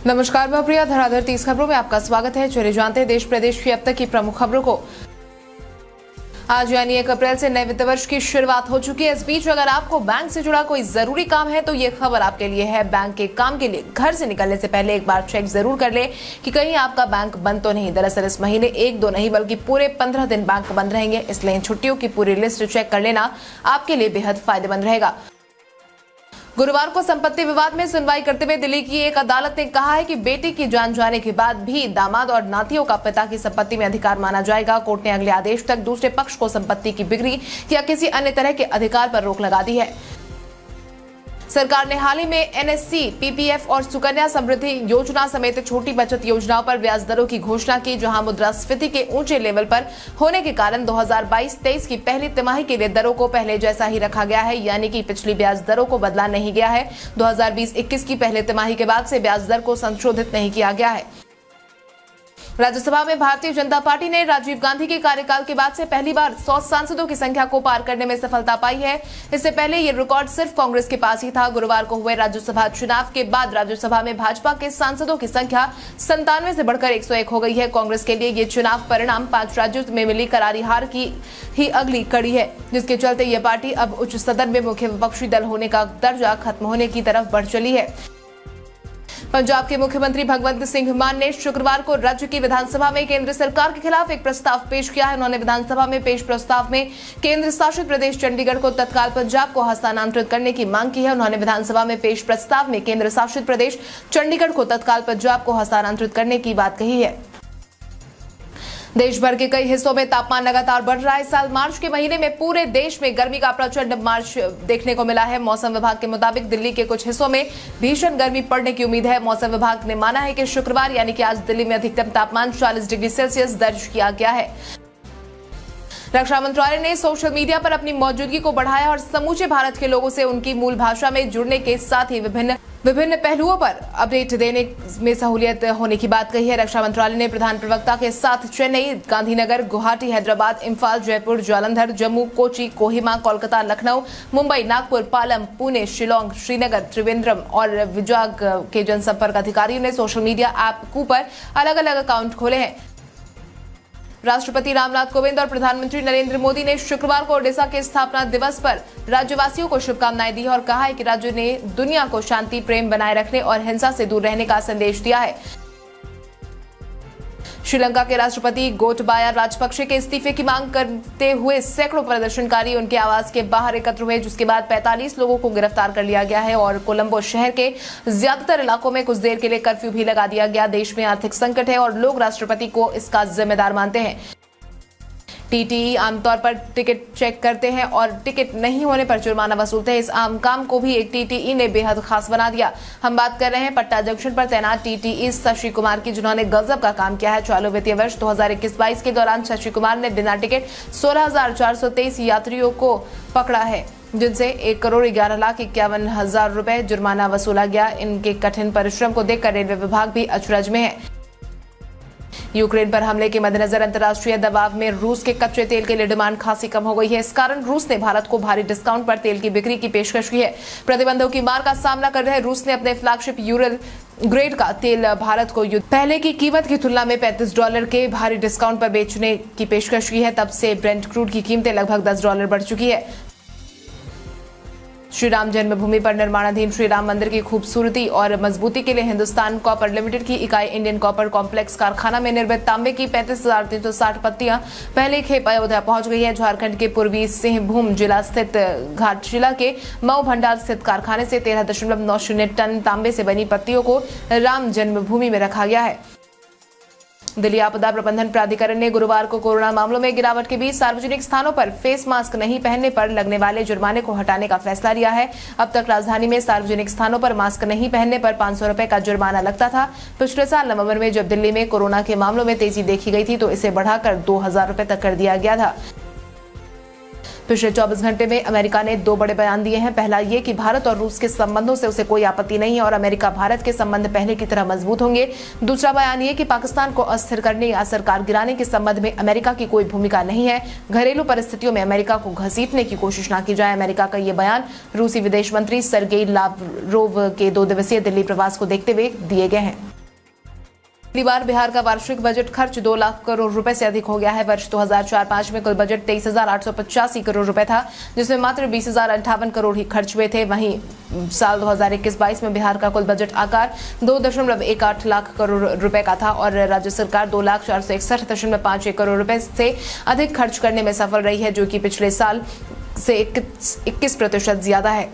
नमस्कार, मैं प्रिया। धराधर 30 खबरों में आपका स्वागत है। चलिए जानते हैं देश प्रदेश की अब तक की प्रमुख खबरों को। आज यानी 1 अप्रैल से नए वित्त वर्ष की शुरुआत हो चुकी है। इस बीच अगर आपको बैंक से जुड़ा कोई जरूरी काम है तो ये खबर आपके लिए है। बैंक के काम के लिए घर से निकलने से पहले एक बार चेक जरूर कर ले कि कहीं आपका बैंक बंद तो नहीं। दरअसल इस महीने 1-2 नहीं बल्कि पूरे 15 दिन बैंक बंद रहेंगे, इसलिए छुट्टियों की पूरी लिस्ट चेक कर लेना आपके लिए बेहद फायदेमंद रहेगा। गुरुवार को संपत्ति विवाद में सुनवाई करते हुए दिल्ली की एक अदालत ने कहा है कि बेटी की जान जाने के बाद भी दामाद और नातियों का पिता की संपत्ति में अधिकार माना जाएगा। कोर्ट ने अगले आदेश तक दूसरे पक्ष को संपत्ति की बिक्री या किसी अन्य तरह के अधिकार पर रोक लगा दी है। सरकार ने हाल ही में एनएससी, पीपीएफ और सुकन्या समृद्धि योजना समेत छोटी बचत योजनाओं पर ब्याज दरों की घोषणा की, जहां मुद्रास्फीति के ऊंचे लेवल पर होने के कारण 2022-23 की पहली तिमाही के लिए दरों को पहले जैसा ही रखा गया है, यानी कि पिछली ब्याज दरों को बदला नहीं गया है। 2020-21 की पहले तिमाही के बाद से ब्याज दर को संशोधित नहीं किया गया है। राज्यसभा में भारतीय जनता पार्टी ने राजीव गांधी के कार्यकाल के बाद से पहली बार 100 सांसदों की संख्या को पार करने में सफलता पाई है। इससे पहले ये रिकॉर्ड सिर्फ कांग्रेस के पास ही था। गुरुवार को हुए राज्यसभा चुनाव के बाद राज्यसभा में भाजपा के सांसदों की संख्या 97 से बढ़कर 101 हो गई है। कांग्रेस के लिए ये चुनाव परिणाम 5 राज्यों में मिली करारी हार की ही अगली कड़ी है, जिसके चलते यह पार्टी अब उच्च सदन में मुख्य विपक्षी दल होने का दर्जा खत्म होने की तरफ बढ़ चली है। पंजाब के मुख्यमंत्री भगवंत सिंह मान ने शुक्रवार को राज्य की विधानसभा में केंद्र सरकार के खिलाफ एक प्रस्ताव पेश किया है। उन्होंने विधानसभा में पेश प्रस्ताव में केंद्र शासित प्रदेश चंडीगढ़ को तत्काल पंजाब को हस्तांतरित करने की मांग की है। उन्होंने विधानसभा में पेश प्रस्ताव में केंद्र शासित प्रदेश चंडीगढ़ को तत्काल पंजाब को हस्तांतरित करने की बात कही है। देश भर के कई हिस्सों में तापमान लगातार बढ़ रहा है। इस साल मार्च के महीने में पूरे देश में गर्मी का प्रचंड मार्च देखने को मिला है। मौसम विभाग के मुताबिक दिल्ली के कुछ हिस्सों में भीषण गर्मी पड़ने की उम्मीद है। मौसम विभाग ने माना है कि शुक्रवार यानी कि आज दिल्ली में अधिकतम तापमान 40 डिग्री सेल्सियस दर्ज किया गया है। रक्षा मंत्रालय ने सोशल मीडिया पर अपनी मौजूदगी को बढ़ाया और समूचे भारत के लोगों से उनकी मूल भाषा में जुड़ने के साथ ही विभिन्न पहलुओं पर अपडेट देने में सहूलियत होने की बात कही है। रक्षा मंत्रालय ने प्रधान प्रवक्ता के साथ चेन्नई, गांधीनगर, गुवाहाटी, हैदराबाद, इम्फाल, जयपुर, जालंधर, जम्मू, कोची, कोहिमा, कोलकाता, लखनऊ, मुंबई, नागपुर, पालम, पुणे, शिलोंग, श्रीनगर, त्रिवेंद्रम और विजाग के जनसंपर्क अधिकारियों ने सोशल मीडिया ऐप कू पर अलग अलग अकाउंट खोले हैं। राष्ट्रपति रामनाथ कोविंद और प्रधानमंत्री नरेंद्र मोदी ने शुक्रवार को ओडिशा के स्थापना दिवस पर राज्यवासियों को शुभकामनाएं दी है और कहा है कि राज्य ने दुनिया को शांति, प्रेम बनाए रखने और हिंसा से दूर रहने का संदेश दिया है। श्रीलंका के राष्ट्रपति गोटबाया राजपक्षे के इस्तीफे की मांग करते हुए सैकड़ों प्रदर्शनकारी उनके आवास के बाहर एकत्र हुए, जिसके बाद 45 लोगों को गिरफ्तार कर लिया गया है और कोलंबो शहर के ज्यादातर इलाकों में कुछ देर के लिए कर्फ्यू भी लगा दिया गया। देश में आर्थिक संकट है और लोग राष्ट्रपति को इसका जिम्मेदार मानते हैं। टीटीई आमतौर पर टिकट चेक करते हैं और टिकट नहीं होने पर जुर्माना वसूलते हैं। इस आम काम को भी एक टीटीई ने बेहद खास बना दिया। हम बात कर रहे हैं पट्टा जंक्शन पर तैनात टीटीई शशि कुमार की, जिन्होंने गजब का काम किया है। चालू वित्तीय वर्ष 2021-22 के दौरान शशि कुमार ने बिना टिकट 16,423 यात्रियों को पकड़ा है, जिनसे 1,11,51,000 रुपए जुर्माना वसूला गया। इनके कठिन परिश्रम को देखकर रेलवे विभाग भी अचरज में है। यूक्रेन पर हमले के मद्देनजर अंतर्राष्ट्रीय दबाव में रूस के कच्चे तेल के लिए डिमांड खासी कम हो गई है। इस कारण रूस ने भारत को भारी डिस्काउंट पर तेल की बिक्री की पेशकश की है। प्रतिबंधों की मार का सामना कर रहे रूस ने अपने फ्लैगशिप यूरल ग्रेड का तेल भारत को युद्ध पहले की कीमत की तुलना में $35 के भारी डिस्काउंट पर बेचने की पेशकश की है। तब से ब्रेंट क्रूड की कीमतें लगभग $10 बढ़ चुकी है। श्री राम जन्मभूमि पर निर्माणाधीन श्री राम मंदिर की खूबसूरती और मजबूती के लिए हिंदुस्तान कॉपर लिमिटेड की इकाई इंडियन कॉपर कॉम्प्लेक्स कारखाना में निर्मित तांबे की 35,360 पत्तियां पहले खेप अयोध्या पहुंच गई है। झारखंड के पूर्वी सिंहभूम जिला स्थित घाटशिला के मऊ भंडार स्थित कारखाने से 13.90 टन तांबे से बनी पत्तियों को राम जन्मभूमि में रखा गया है। दिल्ली आपदा प्रबंधन प्राधिकरण ने गुरुवार को कोरोना मामलों में गिरावट के बीच सार्वजनिक स्थानों पर फेस मास्क नहीं पहनने पर लगने वाले जुर्माने को हटाने का फैसला लिया है। अब तक राजधानी में सार्वजनिक स्थानों पर मास्क नहीं पहनने पर 500 रुपए का जुर्माना लगता था। पिछले साल नवंबर में जब दिल्ली में कोरोना के मामलों में तेजी देखी गई थी तो इसे बढ़ाकर 2,000 रुपए तक कर दिया गया था। पिछले 24 घंटे में अमेरिका ने 2 बड़े बयान दिए हैं। पहला ये कि भारत और रूस के संबंधों से उसे कोई आपत्ति नहीं है और अमेरिका भारत के संबंध पहले की तरह मजबूत होंगे। दूसरा बयान ये कि पाकिस्तान को अस्थिर करने या सरकार गिराने के संबंध में अमेरिका की कोई भूमिका नहीं है। घरेलू परिस्थितियों में अमेरिका को घसीटने की कोशिश न की जाए। अमेरिका का ये बयान रूसी विदेश मंत्री सर्गेई लावरोव के 2 दिवसीय दिल्ली प्रवास को देखते हुए दिए गए हैं। पहली बार बिहार का वार्षिक बजट खर्च 2 लाख करोड़ रुपए से अधिक हो गया है। वर्ष 2004-05 में कुल बजट 23,885 करोड़ रुपए था, जिसमें मात्र 20,058 करोड़ ही खर्च हुए थे। वहीं साल 2021-22 में बिहार का कुल बजट आकार 2.18 लाख करोड़ रुपए का था और राज्य सरकार 2,461.51 करोड़ रुपए से अधिक खर्च करने में सफल रही है, जो कि पिछले साल से 21% ज्यादा है।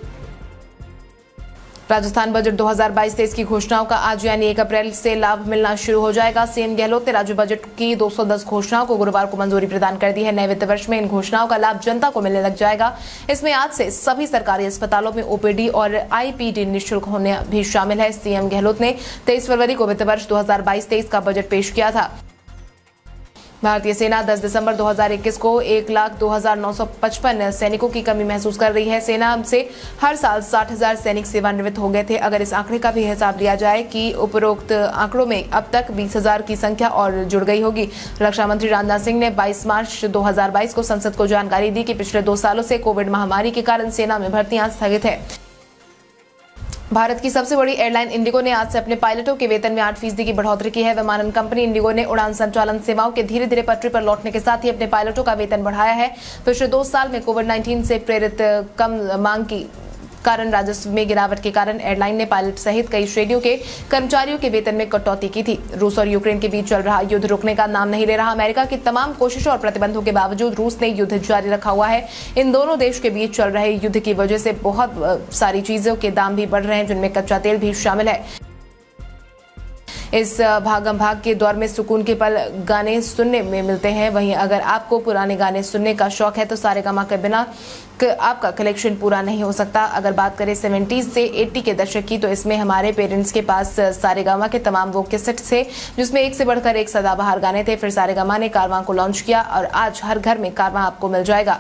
राजस्थान बजट 2022-23 की घोषणाओं का आज यानी 1 अप्रैल से लाभ मिलना शुरू हो जाएगा। सीएम गहलोत ने राज्य बजट की 210 घोषणाओं को गुरुवार को मंजूरी प्रदान कर दी है। नए वित्त वर्ष में इन घोषणाओं का लाभ जनता को मिलने लग जाएगा। इसमें आज से सभी सरकारी अस्पतालों में ओपीडी और आईपीडी निःशुल्क होने भी शामिल है। सीएम गहलोत ने 23 फरवरी को वित्त वर्ष 2022-23 का बजट पेश किया था। भारतीय सेना 10 दिसंबर 2021 को 1,02,955 सैनिकों की कमी महसूस कर रही है। सेना से हर साल 60,000 सैनिक सेवानिवृत्त हो गए थे। अगर इस आंकड़े का भी हिसाब लिया जाए कि उपरोक्त आंकड़ों में अब तक 20,000 की संख्या और जुड़ गई होगी। रक्षा मंत्री राजनाथ सिंह ने 22 मार्च 2022 को संसद को जानकारी दी कि पिछले 2 सालों से कोविड महामारी के कारण सेना में भर्तियां स्थगित है। भारत की सबसे बड़ी एयरलाइन इंडिगो ने आज से अपने पायलटों के वेतन में 8% की बढ़ोतरी की है। विमानन कंपनी इंडिगो ने उड़ान संचालन सेवाओं के धीरे धीरे पटरी पर लौटने के साथ ही अपने पायलटों का वेतन बढ़ाया है। पिछले 2 साल में कोविड-19 से प्रेरित कम मांग की कारण राजस्व में गिरावट के कारण एयरलाइन ने पायलट सहित कई श्रेणियों के कर्मचारियों के वेतन में कटौती की थी। रूस और यूक्रेन के बीच चल रहा युद्ध रुकने का नाम नहीं ले रहा। अमेरिका की तमाम कोशिशों और प्रतिबंधों के बावजूद रूस ने युद्ध जारी रखा हुआ है। इन दोनों देश के बीच चल रहे युद्ध की वजह से बहुत सारी चीजों के दाम भी बढ़ रहे हैं, जिनमें कच्चा तेल भी शामिल है। इस भागम भाग के दौर में सुकून के पल गाने सुनने में मिलते हैं। वहीं अगर आपको पुराने गाने सुनने का शौक है तो सारेगामा के बिना आपका कलेक्शन पूरा नहीं हो सकता। अगर बात करें 70s से 80 के दशक की, तो इसमें हमारे पेरेंट्स के पास सारेगामा के तमाम वो कैसेट थे जिसमें एक से बढ़कर एक सदाबहार गाने थे। फिर सारेगामा ने कारवां को लॉन्च किया और आज हर घर में कारवां आपको मिल जाएगा।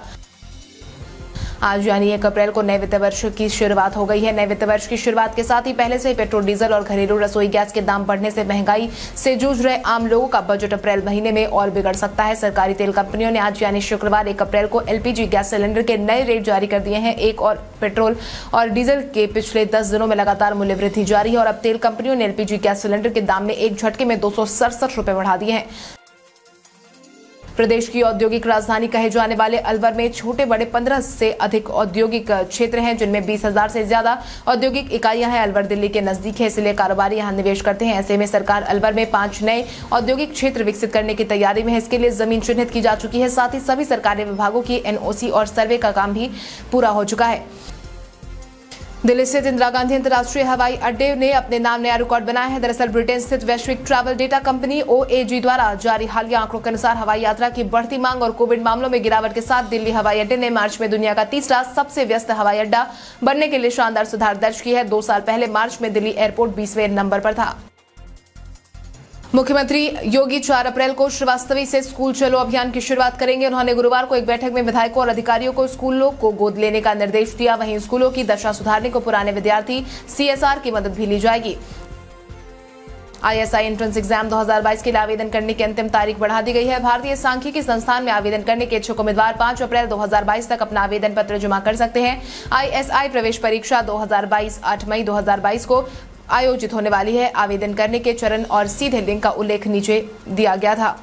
आज यानी 1 अप्रैल को नए वित्त वर्ष की शुरुआत हो गई है। नए वित्त वर्ष की शुरुआत के साथ ही पहले से ही पेट्रोल, डीजल और घरेलू रसोई गैस के दाम बढ़ने से महंगाई से जूझ रहे आम लोगों का बजट अप्रैल महीने में और बिगड़ सकता है। सरकारी तेल कंपनियों ने आज यानी शुक्रवार 1 अप्रैल को एलपीजी गैस सिलेंडर के नए रेट जारी कर दिए हैं। एक और पेट्रोल और डीजल के पिछले 10 दिनों में लगातार मूल्य वृद्धि जारी है और अब तेल कंपनियों ने एलपीजी गैस सिलेंडर के दाम में एक झटके में 267 रुपए बढ़ा दिए हैं। प्रदेश की औद्योगिक राजधानी कहे जाने वाले अलवर में छोटे बड़े 15 से अधिक औद्योगिक क्षेत्र हैं, जिनमें 20,000 से ज्यादा औद्योगिक इकाइयां हैं। अलवर दिल्ली के नजदीक है, इसलिए कारोबारी यहां निवेश करते हैं। ऐसे में सरकार अलवर में 5 नए औद्योगिक क्षेत्र विकसित करने की तैयारी में है। इसके लिए जमीन चिन्हित की जा चुकी है। साथ ही सभी सरकारी विभागों की एनओसी और सर्वे का काम भी पूरा हो चुका है। दिल्ली स्थित इंदिरा गांधी अंतर्राष्ट्रीय हवाई अड्डे ने अपने नाम नया रिकॉर्ड बनाया है। दरअसल ब्रिटेन स्थित वैश्विक ट्रैवल डेटा कंपनी OAG द्वारा जारी हालिया आंकड़ों के अनुसार हवाई यात्रा की बढ़ती मांग और कोविड मामलों में गिरावट के साथ दिल्ली हवाई अड्डे ने मार्च में दुनिया का तीसरा सबसे व्यस्त हवाई अड्डा बनने के लिए शानदार सुधार दर्ज की है। 2 साल पहले मार्च में दिल्ली एयरपोर्ट 20वें नंबर पर था। मुख्यमंत्री योगी 4 अप्रैल को श्रीवास्तवी से स्कूल चलो अभियान की शुरुआत करेंगे। उन्होंने गुरुवार को एक बैठक में विधायकों और अधिकारियों को स्कूलों को गोद लेने का निर्देश दिया। वहीं स्कूलों की दशा सुधारने को पुराने विद्यार्थी CSR की मदद भी ली जाएगी। ISI एंट्रेंस एग्जाम 2022 के लिए आवेदन करने की अंतिम तारीख बढ़ा दी गई है। भारतीय सांख्यिकी संस्थान में आवेदन करने के इच्छुक उम्मीदवार 5 अप्रैल 2022 तक अपना आवेदन पत्र जमा कर सकते हैं। ISI प्रवेश परीक्षा 2022 8 मई 2022 को आयोजित होने वाली है। आवेदन करने के चरण और सीधे लिंक का उल्लेख नीचे दिया गया था।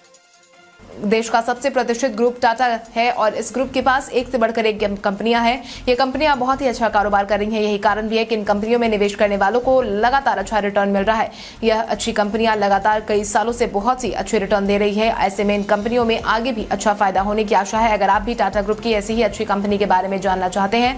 देश का सबसे प्रतिष्ठित ग्रुप टाटा है और इस ग्रुप के पास एक से बढ़कर एक कंपनियां हैं। ये कंपनियां बहुत ही अच्छा कारोबार कर रही हैं। यही कारण भी है कि इन कंपनियों में निवेश करने वालों को लगातार अच्छा रिटर्न मिल रहा है। यह अच्छी कंपनियां लगातार कई सालों से बहुत सी अच्छे रिटर्न दे रही है। ऐसे में इन कंपनियों में आगे भी अच्छा फायदा होने की आशा है। अगर आप भी टाटा ग्रुप की ऐसी ही अच्छी कंपनी के बारे में जानना चाहते हैं।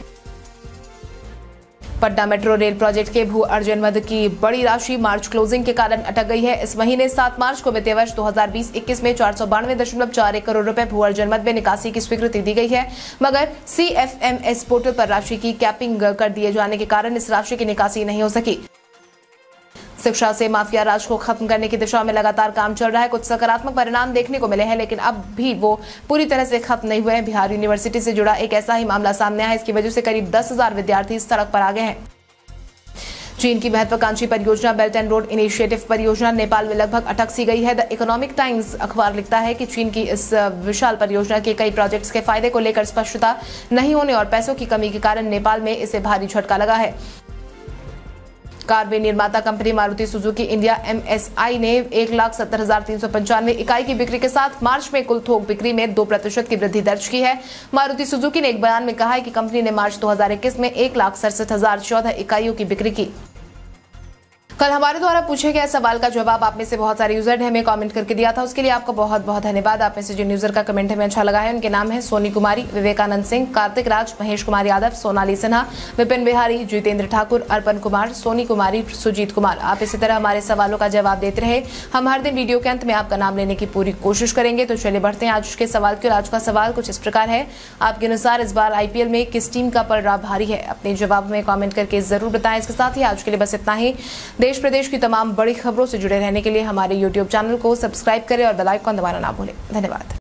पटना मेट्रो रेल प्रोजेक्ट के भू अर्जन मद की बड़ी राशि मार्च क्लोजिंग के कारण अटक गई है। इस महीने 7 मार्च को वित्तीय वर्ष 2020-21 में 492.41 करोड़ रुपए भू अर्जन मद में निकासी की स्वीकृति दी गई है, मगर CFMS पोर्टल पर राशि की कैपिंग कर दिए जाने के कारण इस राशि की निकासी नहीं हो सकी। शिक्षा से माफिया राज को खत्म करने की दिशा में लगातार काम चल रहा है। कुछ सकारात्मक परिणाम देखने को मिले हैं, लेकिन अब भी वो पूरी तरह से खत्म नहीं हुए हैं। बिहार यूनिवर्सिटी से जुड़ा एक ऐसा ही मामला सामने आया है। इसकी वजह से करीब 10,000 विद्यार्थी सड़क पर आ गए हैं। चीन की महत्वाकांक्षी परियोजना बेल्ट एंड रोड इनिशिएटिव परियोजना नेपाल में लगभग अटक सी गई है। द इकोनॉमिक टाइम्स अखबार लिखता है कि चीन की इस विशाल परियोजना के कई प्रोजेक्ट्स के फायदे को लेकर स्पष्टता नहीं होने और पैसों की कमी के कारण नेपाल में इसे भारी झटका लगा है। कार निर्माता company Maruti Suzuki India MSI ने 1,70,395 इकाई की बिक्री के साथ मार्च में कुल थोक बिक्री में 2% की वृद्धि दर्ज की है। मारुति सुजुकी ने एक बयान में कहा है कि कंपनी ने मार्च 2021 में 1,67,014 इकाइयों की बिक्री की। कल हमारे द्वारा पूछे गए सवाल का जवाब आप में से बहुत सारे यूजर ने हमें कमेंट करके दिया था, उसके लिए आपका बहुत बहुत धन्यवाद। आप में से जिन यूजर का कमेंट हमें अच्छा लगा है उनके नाम है सोनी कुमारी, विवेकानंद सिंह, कार्तिक राज, महेश कुमार यादव, सोनाली सिन्हा, विपिन बिहारी, जितेंद्र ठाकुर, अर्पण कुमार, सोनी कुमारी, सुजीत कुमार। आप इसी तरह हमारे सवालों का जवाब देते रहे। हम हर दिन वीडियो के अंत में आपका नाम लेने की पूरी कोशिश करेंगे। तो चलिए बढ़ते हैं आज के सवाल की। आज का सवाल कुछ इस प्रकार है, आपके अनुसार इस बार IPL में किस टीम का पलड़ा भारी है? अपने जवाब में कमेंट करके जरूर बताएं। इसके साथ ही आज के लिए बस इतना ही। देश प्रदेश की तमाम बड़ी खबरों से जुड़े रहने के लिए हमारे YouTube चैनल को सब्सक्राइब करें और बेल आइकन दबाना ना भूलें। धन्यवाद।